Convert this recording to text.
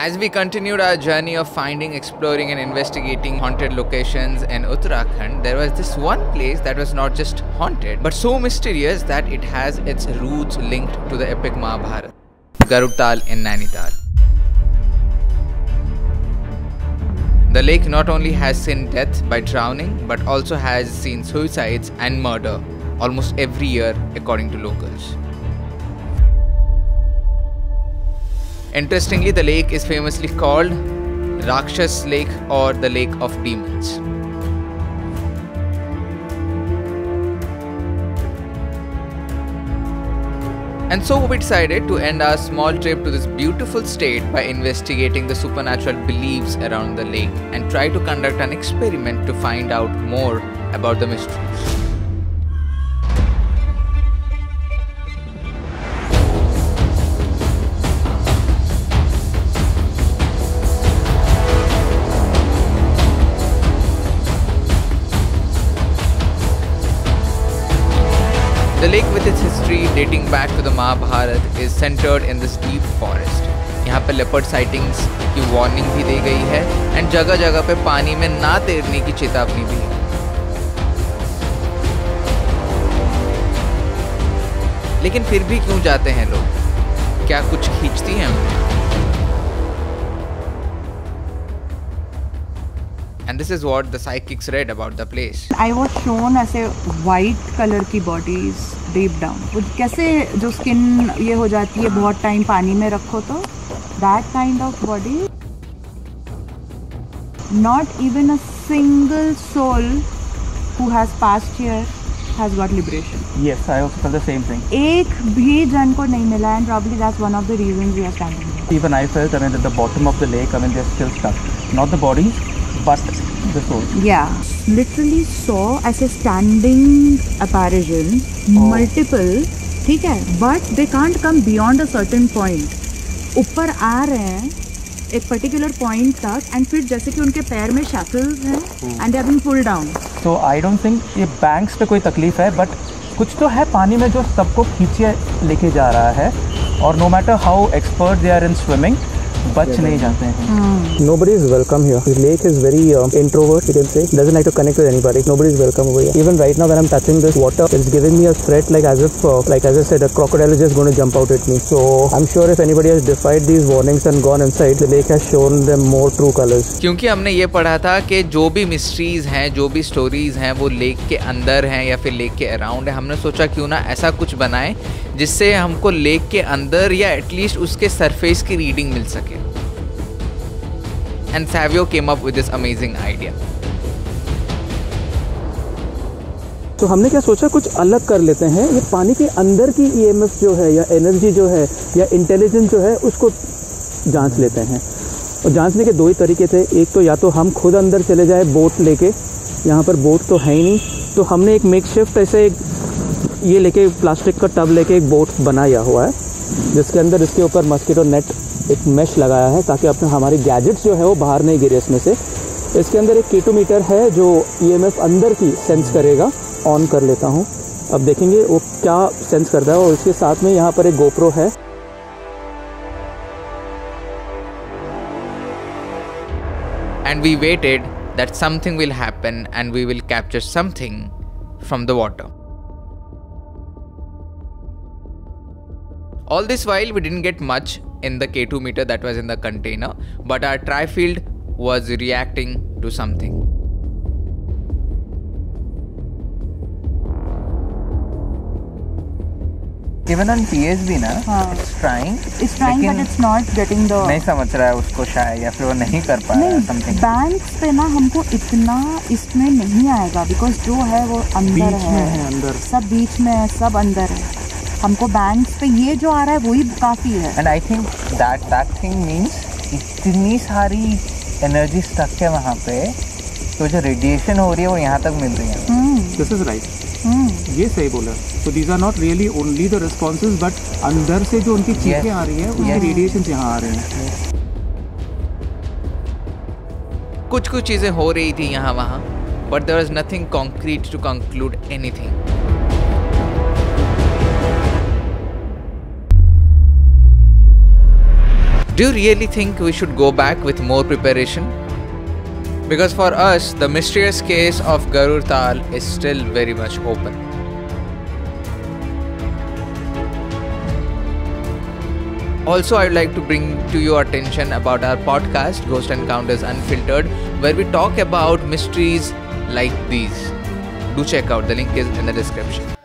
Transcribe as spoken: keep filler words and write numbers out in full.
As we continued our journey of finding, exploring and investigating haunted locations in Uttarakhand, there was this one place that was not just haunted, but so mysterious that it has its roots linked to the epic Mahabharata, Garudtal in Nainital. The lake not only has seen death by drowning, but also has seen suicides and murder almost every year according to locals. Interestingly, the lake is famously called Rakshas Lake or the Lake of Demons. And so we decided to end our small trip to this beautiful state by investigating the supernatural beliefs around the lake and try to conduct an experiment to find out more about the mysteries. The lake with its history dating back to the Mahabharata is centered in this deep forest. यहाँ पे leopard sightings की warning भी दी गई है and जगह जगह पे पानी में ना तैरने की चेतावनी भी है। लेकिन फिर भी क्यों जाते हैं लोग? क्या कुछ खींचती हैं उन्हें? And this is what the psychics read about the place. I was shown as a white color की bodies deep down. कैसे जो skin ये हो जाती है बहुत time पानी में रखो तो that kind of body. Not even a single soul who has passed here has got liberation. Yes, I also felt the same thing. एक भी जन को नहीं मिला and probably that's one of the reasons we are standing here. Even I felt, I mean, at the bottom of the lake, I mean, they're still stuck. Not the bodies, but the soul. Yeah, literally saw as a standing apparition, oh. multiple, ठीक है, but they can't come beyond a certain point. ऊपर आ रहे हैं एक particular point तक and फिर जैसे कि उनके पैर में shackles हैं and they are being pulled down. So I don't think ये banks पे कोई तकलीफ है, but कुछ तो है पानी में जो सबको खींचे लेके जा रहा है और no matter how expert they are in swimming, बच नहीं जाते हैं. Nobody is welcome here. The lake is very uh, introvert, you can say. Doesn't like to connect with anybody. Nobody is welcome over here. Even right now when I'm touching this water, it's giving me a threat like as if, uh, like as I said, a crocodile is just going to jump out at me. So I'm sure if anybody has defied these warnings and gone inside, the lake has shown them more true colors. क्योंकि हमने ये पढ़ा था कि जो भी mysteries हैं, जो भी स्टोरीज हैं, वो लेक के अंदर हैं या फिर लेक के अराउंड है. हमने सोचा क्यों ना ऐसा कुछ बनाएं जिससे हमको लेक के अंदर या एटलीस्ट उसके सरफेस की रीडिंग मिल सके. And Savio came up with this amazing idea. तो हमने क्या सोचा कुछ अलग कर लेते हैं. ये पानी के अंदर की ई एम एफ जो है या एनर्जी जो है या इंटेलिजेंस जो है उसको जांच लेते हैं. और जांचने के दो ही तरीके थे. एक तो या तो हम खुद अंदर चले जाए बोट लेके, यहाँ पर बोट तो है ही नहीं, तो हमने एक मेकशिफ्ट ऐसे एक ये लेके प्लास्टिक का टब लेके एक बोट बनाया हुआ है जिसके अंदर इसके ऊपर मस्कीटो नेट एक मेश लगाया है ताकि अपने हमारे गैजेट्स जो है वो बाहर नहीं गिरे इसमें से. इसके अंदर एक केटोमीटर है जो ई एम एफ अंदर की सेंस करेगा. ऑन कर लेता हूँ, अब देखेंगे वो क्या सेंस करता है. और इसके साथ में यहाँ पर एक गोप्रो है. And we waited that something will happen and we will capture something from the water. All this while we didn't get much in the K two meter that was in the container, but our tri-field was reacting to something. Even on P S B ना, हाँ. it's trying. It's trying but it's not getting the. नहीं समझ रहा है उसको शायद या फिर वो नहीं कर पा रहा है something. बैंक्स पे ना हमको इतना इसमें नहीं आएगा because जो है वो अंदर बीच है. में है अंदर. सब बीच में है, सब अंदर है. हमको बैंक्स पे ये जो आ रहा है वही काफ़ी है. And I think that that thing means इतनी सारी एनर्जी स्टक है वहाँ पे, तो जो रेडिएशन हो रही है वो यहाँ तक मिल रही है. This is right. ये सही बोला. So these are not really only the responses, but अंदर से जो उनकी चीखें आ रही है उनके रेडिएशन यहाँ आ रहे हैं. कुछ कुछ चीजें हो रही थी यहाँ वहाँ, but there was nothing concrete to conclude anything. Do you really think we should go back with more preparation? Because for us, the mysterious case of Garur Tal is still very much open. Also, I would like to bring to your attention about our podcast, Ghost Encounters Unfiltered, where we talk about mysteries like these. Do check out, the link is in the description.